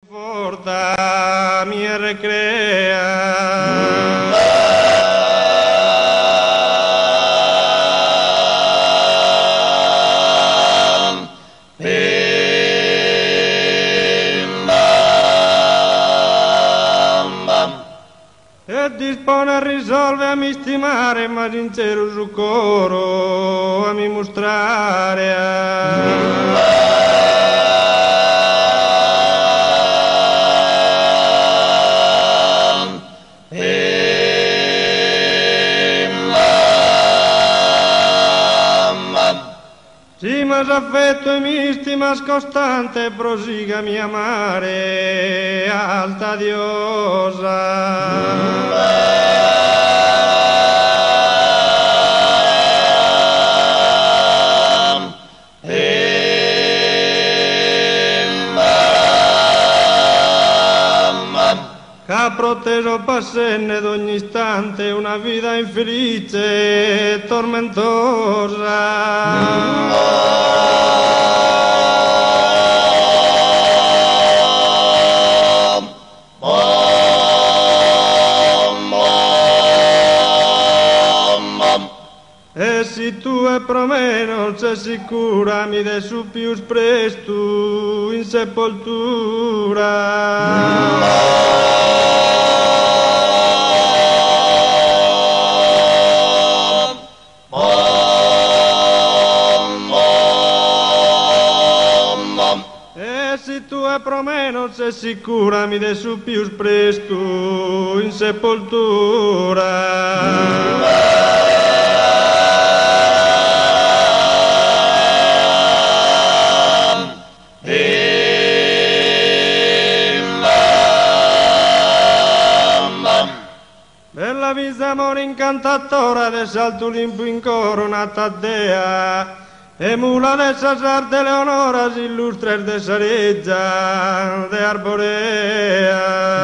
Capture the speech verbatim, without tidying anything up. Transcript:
Conforta, mi recrea. E dispone a risolvere a mi stimare, ma sincero su coro a mi mostrare. Sì, ma s'affetto e mi stima scostante, prosiga mi amare, alta diosa. Che proteso passenne d'ogni istante una vita infelice e tormentosa. E se tu e pro me non sei sicura, mi de su più presto in sepoltura. E se tu e pro me non sei sicura, mi de su più presto in sepoltura. Bella vista amore incantatora de salto limpo in coronata dea e mula de sasar de leonoras illustres de sareggia de arborea.